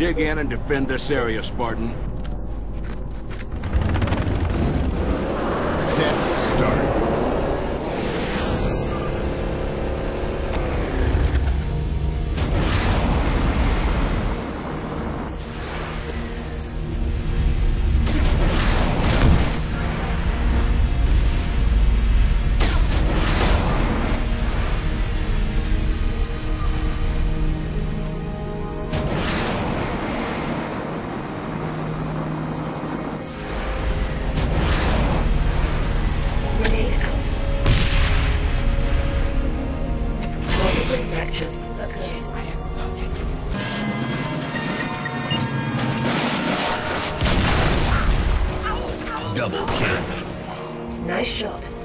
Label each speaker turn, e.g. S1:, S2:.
S1: Dig in and defend this area, Spartan.
S2: Set, start. Double kill.
S3: Nice shot.